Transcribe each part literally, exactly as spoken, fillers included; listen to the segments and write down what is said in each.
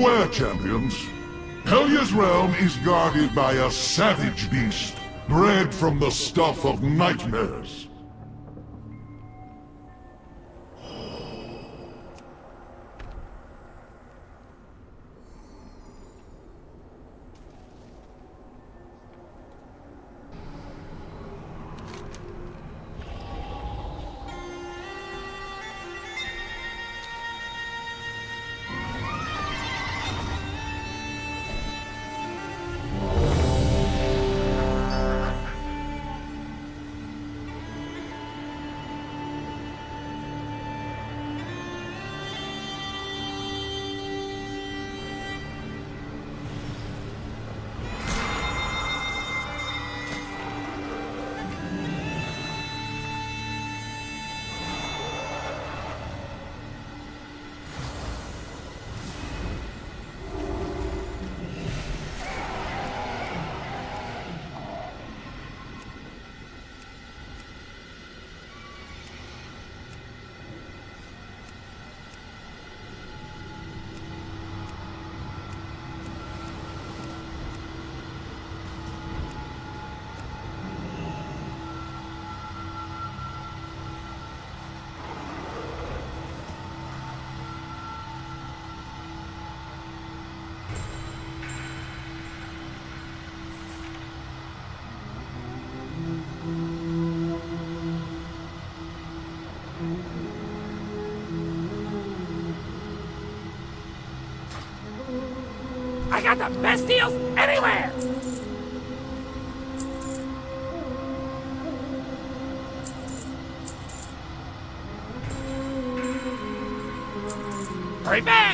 Beware, champions. Helya's realm is guarded by a savage beast, bred from the stuff of nightmares. I got the best deals anywhere! Hurry back!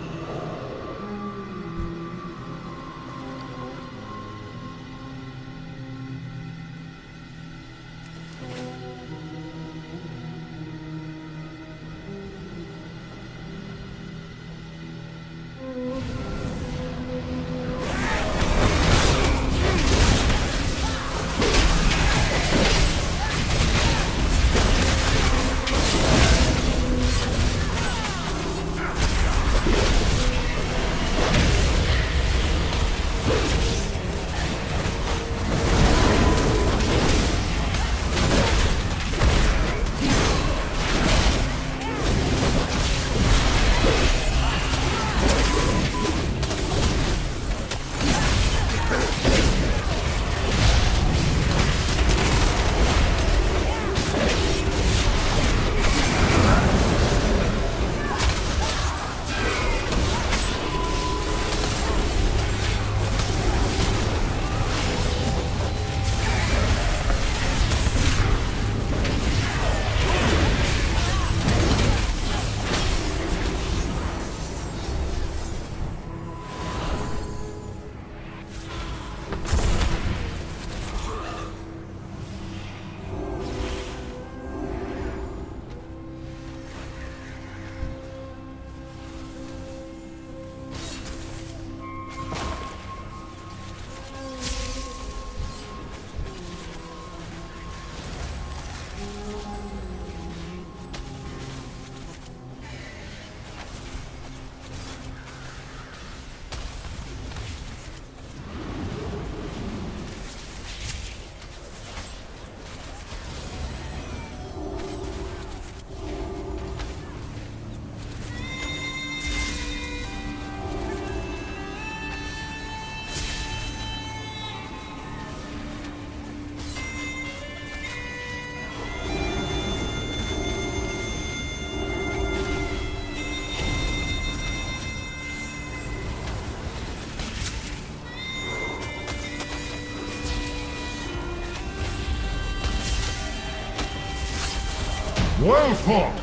Well fought!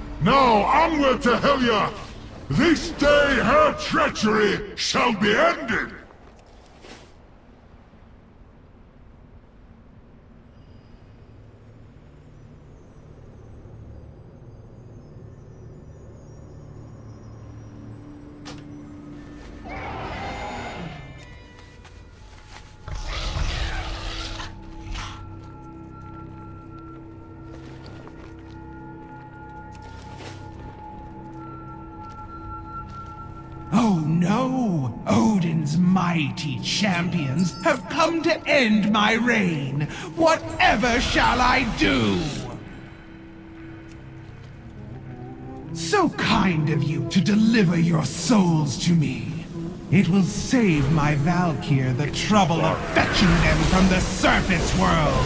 Now onward to Helya! This day her treachery shall be ended! Oh no, Odin's mighty champions have come to end my reign. Whatever shall I do? So kind of you to deliver your souls to me. It will save my Valkyr the trouble of fetching them from the surface world.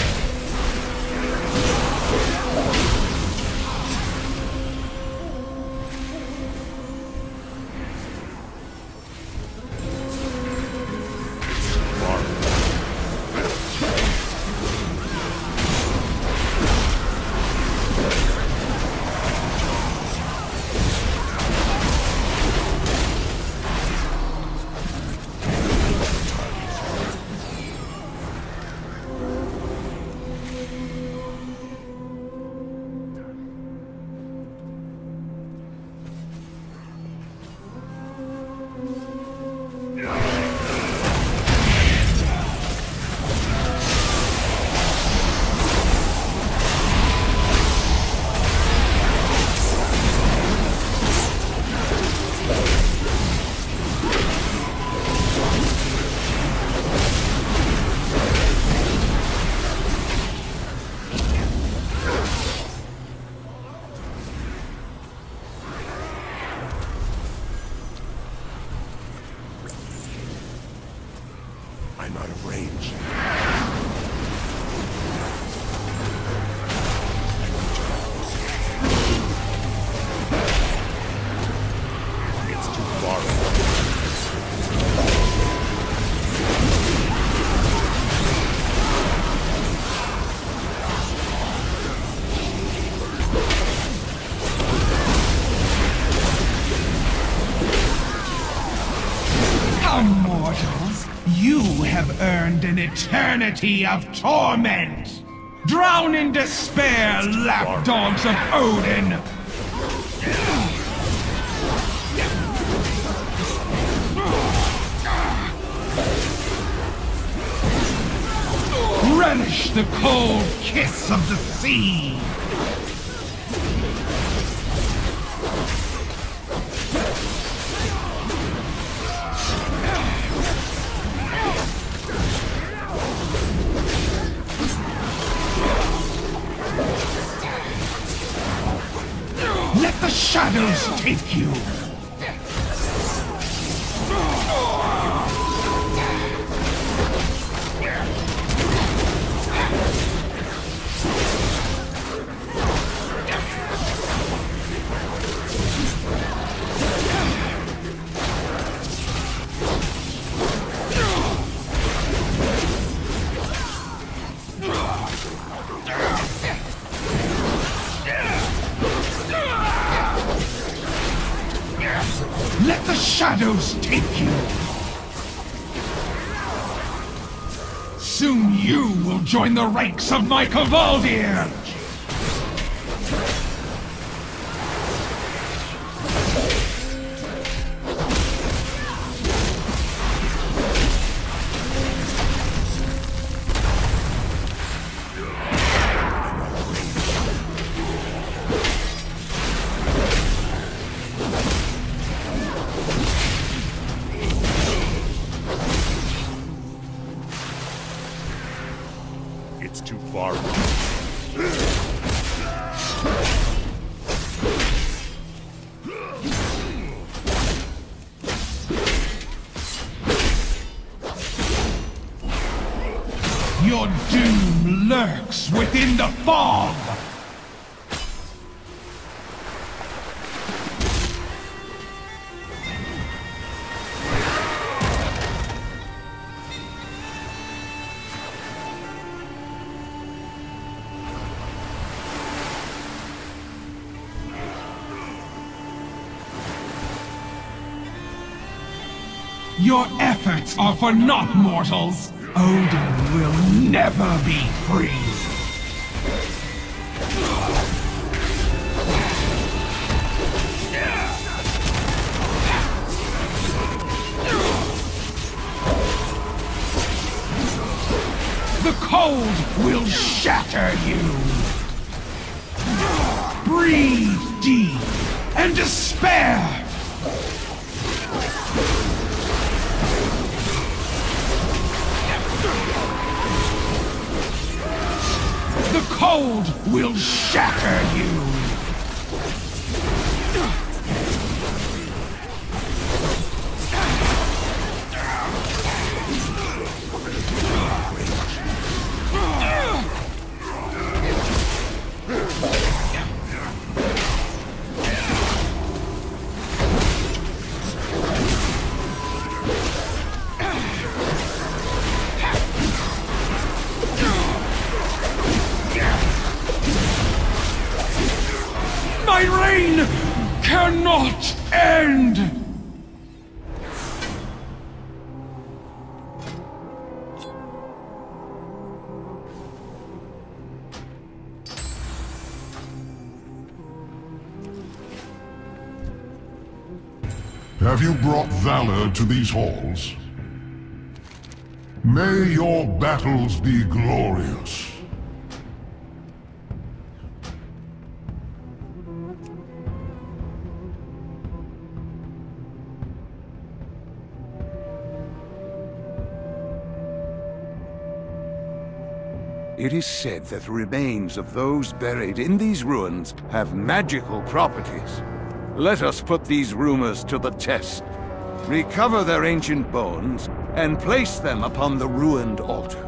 I'm out of range. It's too far away. Immortals, you have earned an eternity of torment! Drown in despair, lapdogs of Odin! Relish the cold kiss of the sea! Let the shadows take you! Let the shadows take you! Soon you will join the ranks of my Kavaldir! It's too far. Your doom lurks within the fog! Your efforts are for naught, mortals! Odin will never be free! The cold will shatter you! Breathe deep and despair! cold will shatter you! My reign cannot end! Have you brought valor to these halls? May your battles be glorious. It is said that the remains of those buried in these ruins have magical properties. Let us put these rumors to the test. Recover their ancient bones, and place them upon the ruined altar.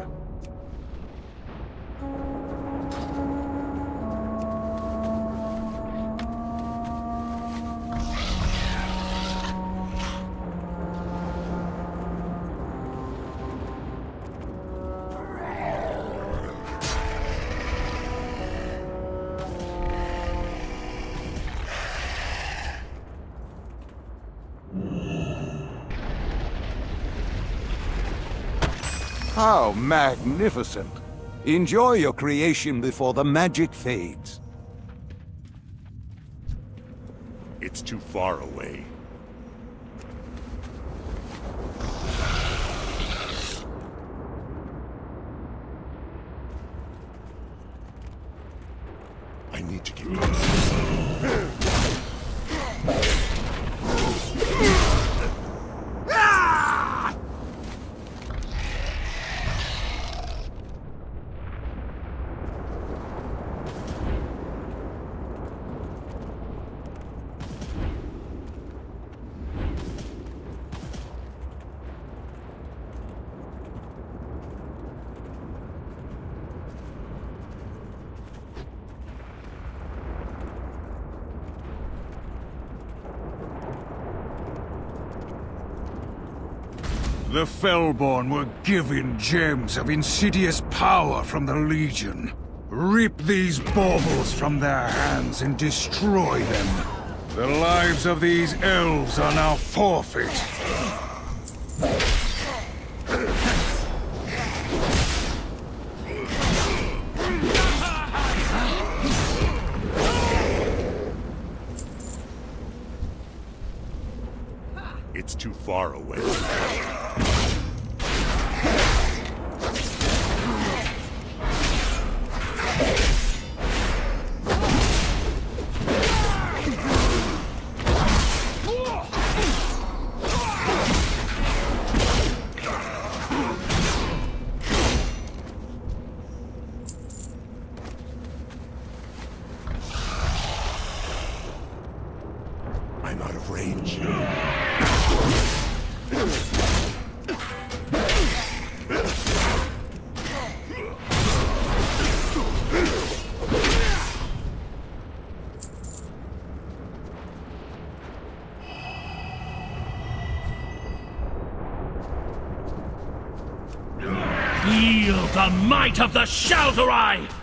How magnificent! Enjoy your creation before the magic fades. It's too far away. I need to get closer. The Fellborn were given gems of insidious power from the Legion. Rip these baubles from their hands and destroy them. The lives of these elves are now forfeit. It's too far away. I'm out of range. Feel the might of the Shal'dorei!